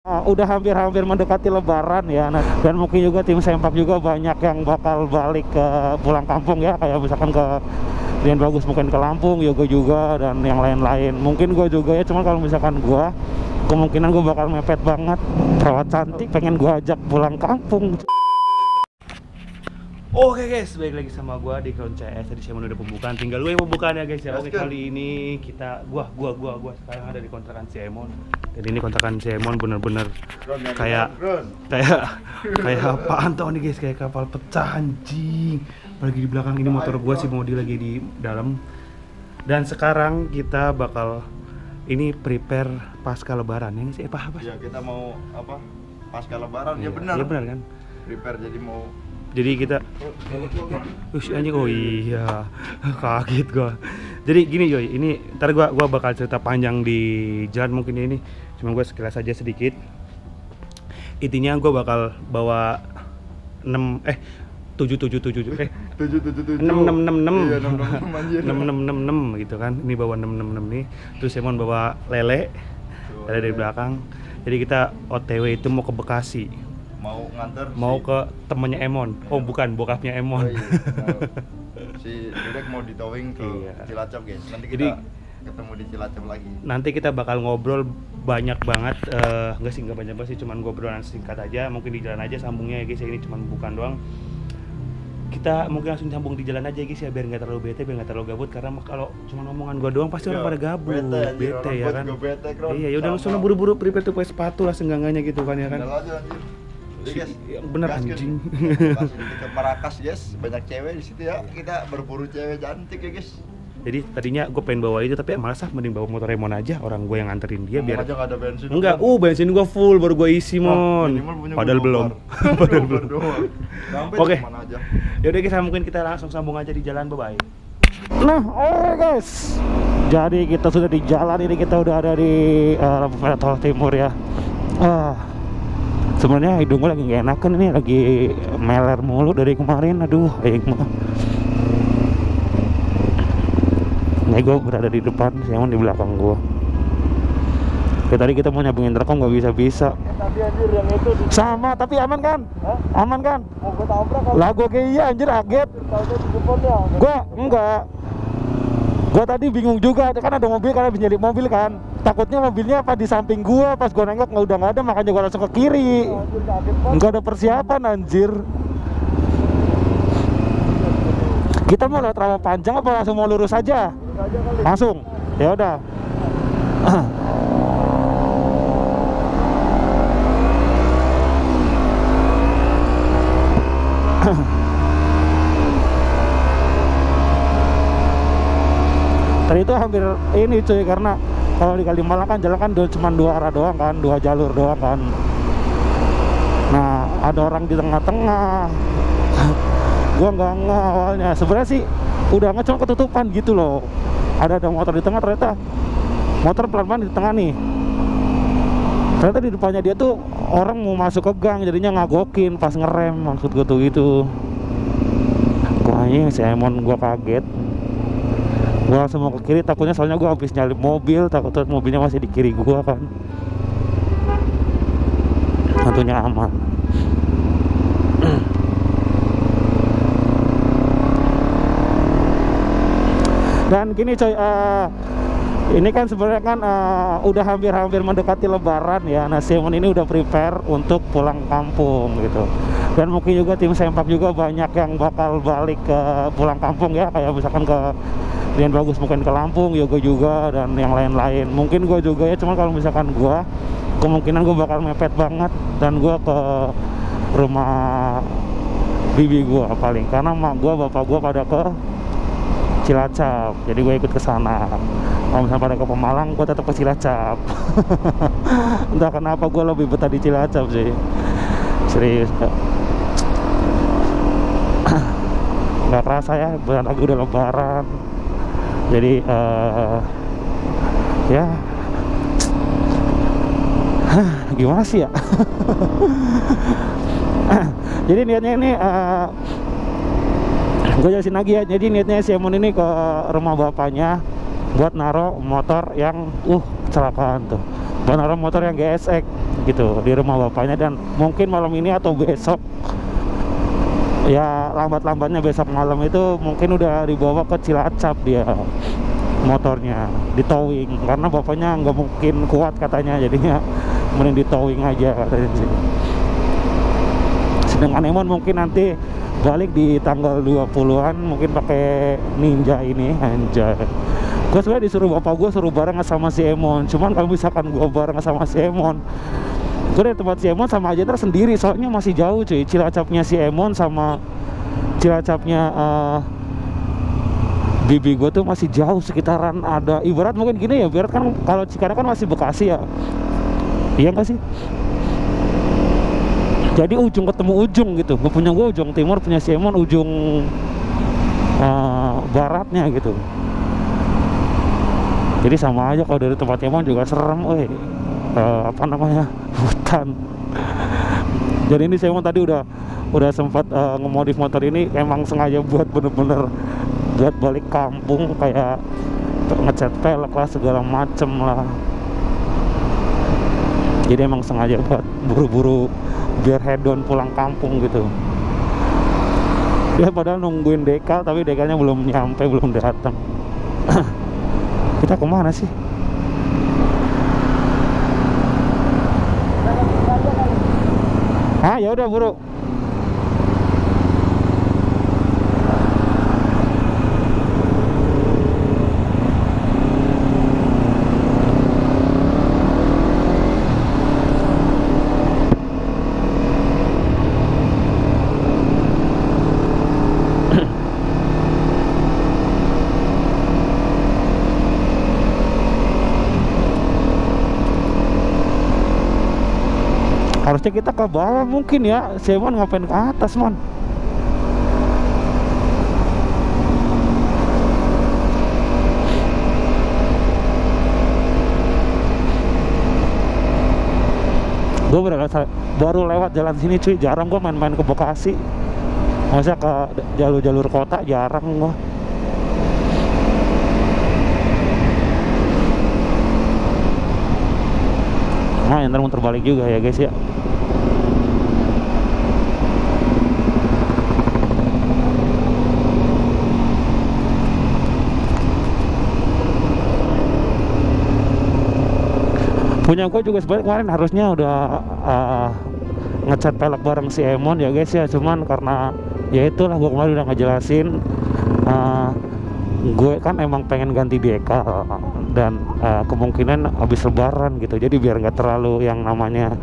Udah hampir-hampir mendekati Lebaran ya, dan mungkin juga tim Sempak juga banyak yang bakal balik ke pulang kampung ya, kayak misalkan ke Rian Bagus mungkin ke Lampung, Yoga juga, dan yang lain-lain. Mungkin gue juga ya, cuman kalau misalkan gue kemungkinan gue bakal mepet banget. Perawat cantik pengen gue ajak pulang kampung. Oke guys, balik lagi sama gua di Crown CS. Tadi saya udah pembukaan, tinggal gue yang pembukaan ya guys ya. Oke, kali ini kita gua sekarang ada di kontrakan si Emon. Dan ini kontrakan si Emon bener-bener kayak apaan tau nih guys, kayak kapal pecah anjing. Apalagi di belakang ini motor gua si Modi lagi di dalam. Dan sekarang kita bakal ini prepare pasca lebaran ya sih, apa? Ya kita mau apa? Pasca lebaran ya benar. Iya benar kan? Prepare Jadi kita anjing, oh iya, kaget gua. Jadi gini Joy, ini ntar gua bakal cerita panjang di jalan mungkin ini, cuma gua sekilas aja sedikit. Intinya gua bakal bawa 6 gitu kan. Ini bawa 666 nih. Terus Emon bawa lele dari belakang. Jadi kita OTW itu mau ke Bekasi. Mau ke temennya Emon. Oh bukan, bokapnya Emon. Oh, iya. Si Dedek mau ditowing ke Cilacap guys. Nanti kita ketemu di Cilacap lagi. Nanti kita bakal ngobrol banyak banget. Enggak banyak banget sih, cuman ngobrolan singkat aja. Mungkin di jalan aja sambungnya ya guys. Ini cuman bukan doang. Kita mungkin langsung sambung di jalan aja guys ya, biar nggak terlalu bete, biar nggak terlalu gabut. Karena kalau cuma omongan gua doang pasti orang pada gabut. Bete ya kan. Iya, yaudah langsung buru-buru prepare tuh pakai sepatu lah senggangannya gitu kan ya kan. Jadi guys, bener anjing. Kita Marakas guys, banyak cewek di situ ya. Kita berburu cewek cantik ya guys. Jadi tadinya gue pengen bawa itu, tapi malas mending bawa motor Emon aja, orang gue yang nganterin dia. Biar aja gak ada bensin. Enggak, bensin gue full, baru gue isi Mon. Padahal belum. Oke. Yaudah guys, mungkin kita langsung sambung aja di jalan, bye bye. Nah, oke guys. Jadi kita sudah di jalan ini, kita udah ada di lampu merah Tol Timur ya. Sebenarnya hidung gue lagi gak enakan, ini lagi meler mulu dari kemarin. Aduh, Ini gue berada di depan, si Emon di belakang gue. Kayak tadi kita mau nyambungin intercom gak bisa-bisa. Tadi anjir yang itu sama, tapi aman kan? Aman kan? Mau gue tabrak kan? Lah gue kayak iya anjir, kaget. Gue enggak. Gue tadi bingung juga, kan ada mobil, kan habis nyelip mobil kan. Takutnya mobilnya apa di samping gua, pas gua nengok udah nggak ada, makanya gua langsung ke kiri. Nggak ada persiapan anjir. Kita mau lewat rawa panjang apa langsung mau lurus aja? Langsung. Ya udah. Tadi itu hampir ini cuy, karena kalau di Kalimalang kan jalan kan cuma 2 arah doang kan, 2 jalur doang kan. Nah, ada orang di tengah-tengah. Gua nggak awalnya. Sebenarnya sih udah nggak, cuma ketutupan gitu loh. Ada motor di tengah, ternyata motor pelan-pelan di tengah nih. Ternyata di depannya dia tuh orang mau masuk ke gang, jadinya ngagokin pas ngerem, maksud gua tuh gitu. Wah, ini si Emon, gua kaget. Gua langsung mau ke kiri, takutnya soalnya gua habis nyalip mobil, takutnya mobilnya masih di kiri gua kan. Tentunya aman. Dan gini coy, ini kan sebenarnya kan udah hampir mendekati Lebaran ya. Nah, Simon ini udah prepare untuk pulang kampung gitu. Dan mungkin juga tim Sempak juga banyak yang bakal balik ke pulang kampung ya, kayak misalkan ke Rian Bagus mungkin ke Lampung, Yoga juga, dan yang lain-lain. Mungkin gue juga ya, cuman kalau misalkan gue kemungkinan gue bakal mepet banget, dan gue ke rumah bibi gue paling, karena mak gue, bapak gue pada ke Cilacap, jadi gue ikut ke sana. Kalau misalnya pada ke Pemalang, gue tetap ke Cilacap. Entah kenapa gue lebih betah di Cilacap sih, serius. Nggak kerasa ya, bulan lagi udah Lebaran. Jadi ya gimana sih ya. Jadi niatnya ini gue jelasin lagi ya. Jadi niatnya si Emon ini ke rumah bapaknya buat naruh motor yang kecelakaan tuh, buat naruh motor yang GSX. gitu di rumah bapaknya, dan mungkin malam ini atau besok, ya lambat-lambatnya besok malam itu mungkin udah dibawa ke Cilacap dia motornya, di towing, karena bapaknya nggak mungkin kuat katanya, jadinya mending di towing aja katanya sih. Sedangkan Emon mungkin nanti balik di tanggal 20-an mungkin pakai Ninja ini, anjay. Gue sebenarnya disuruh bapak gue suruh bareng sama si Emon, cuman kalau misalkan gue bareng sama si Emon, gue dari tempat si Emon sama aja tersendiri, soalnya masih jauh cuy. Cilacapnya si Emon sama Cilacapnya bibi gue tuh masih jauh, sekitaran ada, ibarat mungkin gini ya, ibarat kan kalau Cikarang kan masih Bekasi ya, iya nggak sih? Jadi ujung ketemu ujung gitu. Gue punya gue ujung timur, punya si Emon ujung baratnya gitu. Jadi sama aja, kalau dari tempat Emon juga serem, apa namanya, hutan. Jadi ini si Emon tadi udah sempat ngemodif motor ini, emang sengaja buat bener-bener buat balik kampung, kayak ngecat pelek lah segala macem lah. Jadi emang sengaja buat buru-buru biar hedon pulang kampung gitu. Dia padahal nungguin dekal, tapi dekalnya belum nyampe, belum datang. Kita kemana sih? Ah, ya udah buru. Harusnya kita ke bawah mungkin ya, si Emon ngapain ke atas, man? Gue baru lewat jalan sini cuy, jarang gue main-main ke Bekasi. Masa ke jalur-jalur kota jarang gue. Nah, ntar muter balik juga ya guys ya. Punya gue juga sebenarnya kemarin harusnya udah ngecat pelek bareng si Emon ya guys ya, cuman karena ya itulah, gue kemarin udah ngejelasin, gue kan emang pengen ganti dekal dan kemungkinan habis lebaran gitu, jadi biar nggak terlalu yang namanya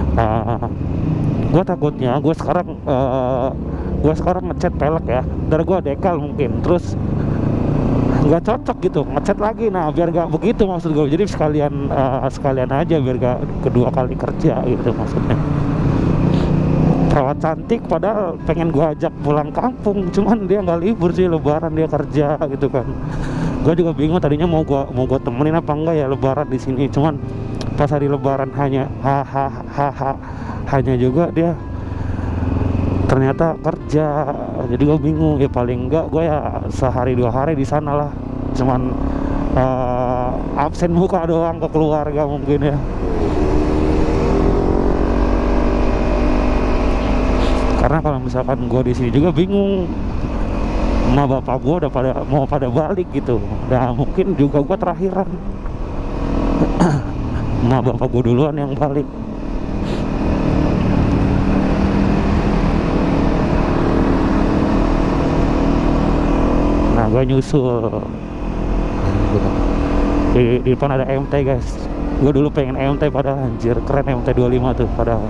gue takutnya gue sekarang ngecat pelek ya, dari gue dekal mungkin terus nggak cocok gitu, ngecat lagi. Nah biar nggak begitu maksud gue, jadi sekalian aja biar nggak kedua kali kerja gitu maksudnya. Perawat cantik padahal pengen gue ajak pulang kampung, cuman dia nggak libur sih, lebaran dia kerja gitu kan. Gue juga bingung tadinya mau gue temenin apa enggak ya lebaran di sini, cuman pas hari lebaran hanya juga dia ternyata kerja, jadi gue bingung ya. Paling enggak gue ya sehari 2 hari di sana lah, cuman absen muka doang ke keluarga mungkin ya. Karena kalau misalkan gue di sini juga bingung, emak bapak gue udah mau pada balik gitu. Nah mungkin juga gue terakhiran. Emak bapak gue duluan yang balik. Nah gue nyusul. Di depan ada MT guys. Gue dulu pengen MT, padahal anjir keren MT 25 tuh padahal.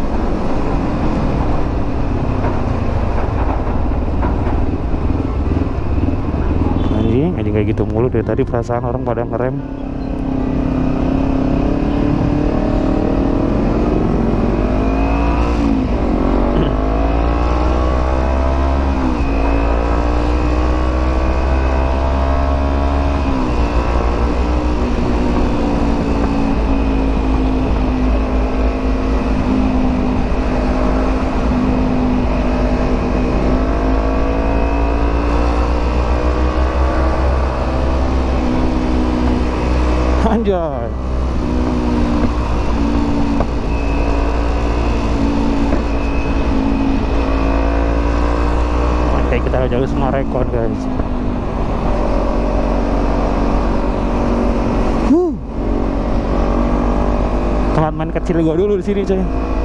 Anjing kayak gitu mulu dari tadi, perasaan orang pada ngerem. Anjay. jauh semua rekon guys. Teman main kecil gua dulu di sini coy.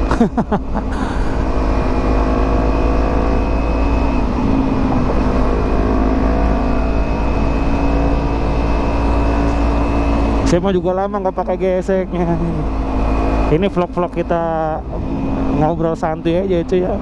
Saya mau juga lama nggak pakai geseknya. Ini vlog-vlog kita ngobrol santuy aja cuy ya.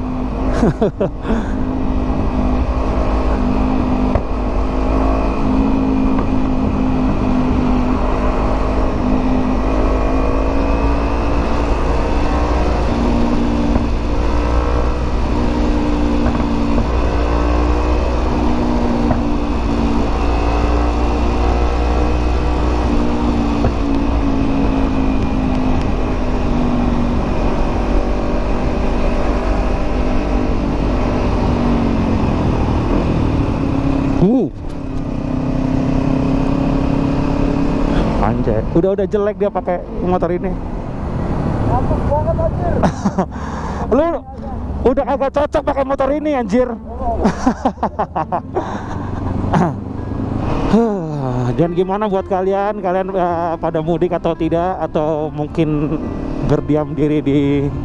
Anjay, udah jelek dia pakai motor ini. Ngantuk banget anjir. Lu udah agak cocok pakai motor ini anjir. Dan gimana buat kalian pada mudik atau tidak, atau mungkin berdiam diri di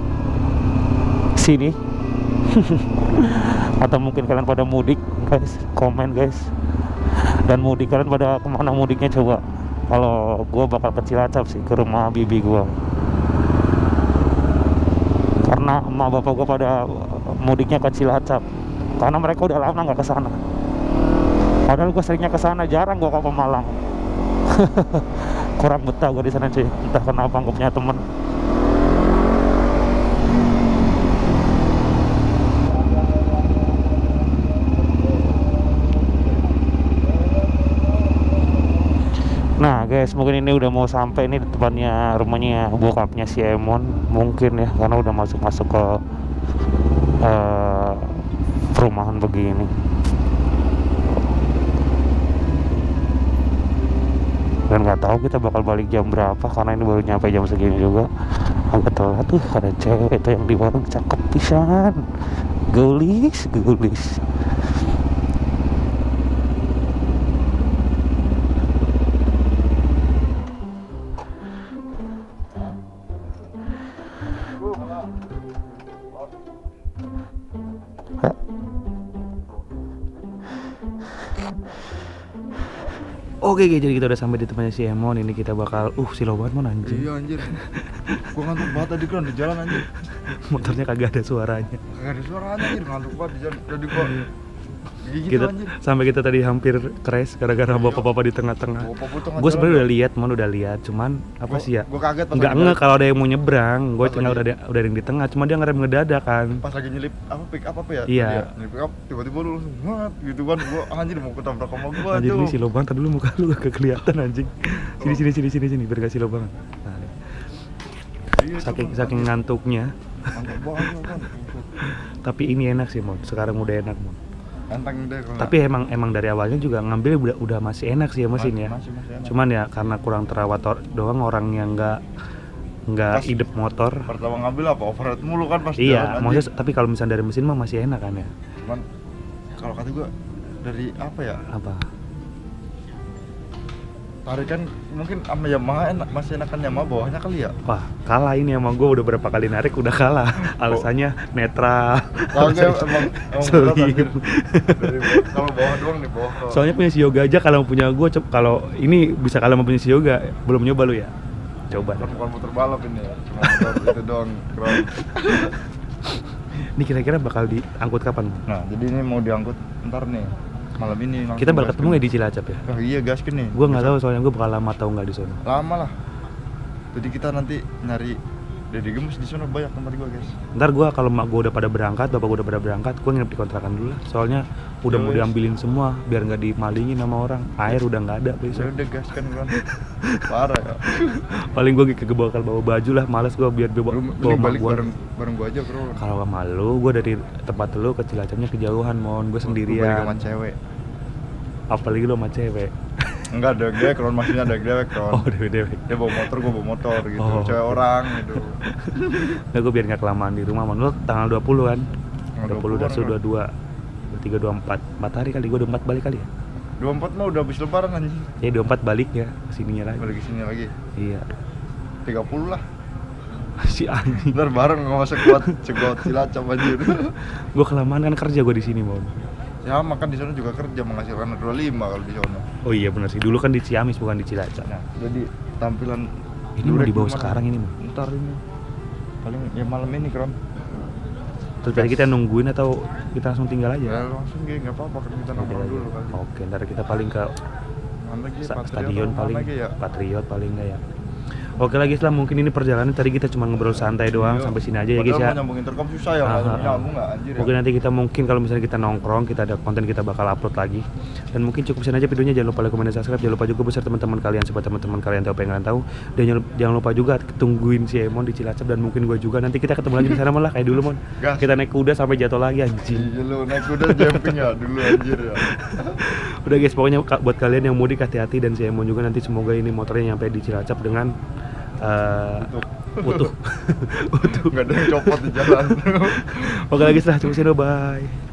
sini? Atau mungkin kalian pada mudik guys, komen guys. Dan mudik kalian pada kemana mudiknya coba? Kalau gue bakal ke Cilacap sih, ke rumah bibi gue. Karena emak bapak gue pada mudiknya ke Cilacap. Karena mereka udah lama nggak ke sana. Padahal gue seringnya ke sana, jarang gue ke Pemalang. Kurang betah gue di sana cuy. Entah kenapa gue punya temen. Nah guys, mungkin ini udah mau sampai nih di depannya rumahnya bokapnya si Emon, mungkin ya, karena udah masuk ke perumahan begini. Dan nggak tahu kita bakal balik jam berapa, karena ini baru nyampe jam segini juga. Agak telat tuh, ada cewek itu yang di warung cakep pisan, gulis. Oke, jadi kita udah sampai di tempatnya si Emon. Ini kita bakal silau banget mon anjing. Iya anjir. Gua ngantuk banget tadi kan di jalan anjir. Motornya kagak ada suaranya. Kagak ada suaranya anjir, ngantuk banget di jalan. Jadi gua gitu kita anjir. Sampai kita tadi hampir crash gara-gara bapak-bapak di tengah-tengah. Gue sebenarnya udah lihat, cuman apa sih ya? Gue kaget pas nggak kalau ada yang mau nyebrang. Gue tinggal udah ada yang di tengah, cuma dia ngerem ngedadak kan. Pas lagi nyelip pick up apa ya? Iya. Nyelip pick up tiba-tiba lu langsung what gitu kan. Gua anjir mau ketabrak sama gua anjir, tuh. ini si lubang tadi dulu muka lu gak kelihatan anjing. Sini biar gak si lubang. Nah, iya, saking ngantuknya. Mantap banget kan. Tapi ini enak sih mon, sekarang udah enak mon. Enteng deh kalau. Tapi emang dari awalnya juga ngambil udah masih enak sih ya mesin ya. Masih enak. Cuman ya karena kurang terawat doang orang yang nggak hidup motor. Pertama ngambil apa overhead mulu kan pasti. Iya, maksudnya tapi kalau misalnya dari mesin mah masih enak kan ya. Cuman kalau kata gua dari apa ya? Apa? Tarikan mungkin sama Yamaha masih enakan Yamaha bawahnya kali ya. Wah, kalah ini sama gue udah berapa kali narik udah kalah. Alasannya netral. Emang selim. Kalau bawah doang nih bawah. Soalnya punya si Yoga aja kalau punya gue kalau ini bisa kalah sama punya si Yoga. Belum nyoba lu ya? Coba. Bukan motor balap ini ya. Cuma motor itu doang. Keren. Ini kira-kira bakal diangkut kapan? Nah, jadi ini mau diangkut ntar nih. Malam ini kita bakal ketemu nggak di Cilacap ya? Oh iya gaskin nih. Gue nggak tahu soalnya gue bakal lama atau nggak di sana. Lama lah. Jadi kita nanti nyari Deddy Gemus di sana banyak tempat gue guys. Ntar gue kalau mak gue udah pada berangkat, bapak gue udah pada berangkat, gue nginep di kontrakan dulu lah. Soalnya udah mau diambilin semua biar nggak dimalingin sama orang. Air udah nggak ada besok. Udah gaskan kan. Parah ya. Paling gue bakal bawa baju lah, males gue biar bawa balik gua. bareng gue aja bro. Kalau gak malu, gue dari tempat lu ke Cilacapnya kejauhan mon, gue sendirian. Gue balik sama cewek. Apalagi lu sama cewek. Enggak, dewek, kalau maksudnya dewek. Oh, dewek. Dia bawa motor, gue bawa motor gitu. Oh, cewek orang gitu. Nah, gue biar gak kelamaan di rumah mon. Lu tanggal 20 kan? 20 udah 22. 23, 24 hari kali, gue 24 balik kali ya. 24 mah udah habis lebaran anjing. Ya 24 balik ya kesininya lagi. Balik kesini lagi. Iya. 30 lah. Si anjing. Ntar bareng nggak masa kuat Cilacap anjir. Gue kelamaan kan kerja gue di sini mau. Ya makan di sana juga kerja menghasilkan 25 kalau di sana. Oh iya benar sih. Dulu kan di Ciamis bukan di Cilacap. Nah, jadi tampilan ini mau dibawa sekarang ini mau. Ntar ini. Paling ya malam ini Kram. Terus tadi kita nungguin atau kita langsung tinggal aja? Ya langsung gini, nggak apa-apa kan kita nongkrong dulu kali. Oke, ntar kita paling ke stadion paling, ya? Patriot paling nggak ya? Oke lagi setelah mungkin ini perjalanan tadi kita cuma ngobrol santai doang sampai sini aja ya guys ya. Padahal nyambung intercom susah ya, nyambung nggak anjir ya. Mungkin nanti kita mungkin kalau misalnya kita nongkrong, kita ada konten kita bakal upload lagi. Dan mungkin cukup sekian aja videonya, jangan lupa like, komen, dan subscribe. Jangan lupa juga besar teman-teman kalian, sebab teman-teman kalian tahu pengen tahu. Dan jangan lupa juga tungguin si Emon di Cilacap dan mungkin gue juga. Nanti kita ketemu lagi di sana malah kayak dulu Mon. Kita naik kuda sampai jatuh lagi anjing. Iya lu naik kuda jumping ya dulu anjir ya. Udah guys, pokoknya buat kalian yang mudik hati-hati dan si Emon juga nanti semoga ini motornya nyampe di Cilacap dengan utuh. Nggak ada yang copot di jalan. Oke lagi setelah cukup, bye.